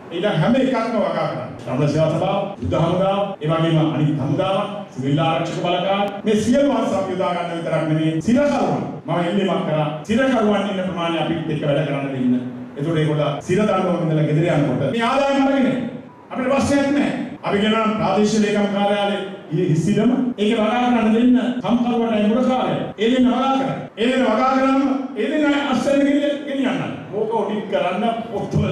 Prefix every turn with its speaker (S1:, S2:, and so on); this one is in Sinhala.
S1: ඊට හැම එකක්ම වගා කරන්න. රමණ සේවා සභාව, යුද හමුදාව, ඒ වගේම අනිත් හමුදාව, සිවිල් ආරක්ෂක බලකාය මේ සියලු අංශ අපි යොදා ගන්න විතරක් නෙවෙයි සිරකරුවන් මම එල්ලීමක් කරා සිරකරුවන් ඉන්න ප්‍රමාණය අපිත් එක්ක වැඩ කරන්න දෙන්න. ඒතකොට ඒගොල්ලෝ සිර දඬුවම ඉඳලා ගෙදර යනකොට මේ ආදායම අරගෙන අපිට ප්‍රශ්නයක් නැහැ. අපි කියනවා ප්‍රාදේශීය ලේකම් කාර්යාලයේ හිස්සිදම ඒක වගා කරන්න දෙන්න සම්කල්පවලයි මුරකාරය. ඒ දෙන්න වගා කරා. ඒ දෙන්න වගා කරාම ඒ දෙන්න අස්සෙන් ගෙනියන්න. ඕක ඔඩිට් කරන්න පොත්වල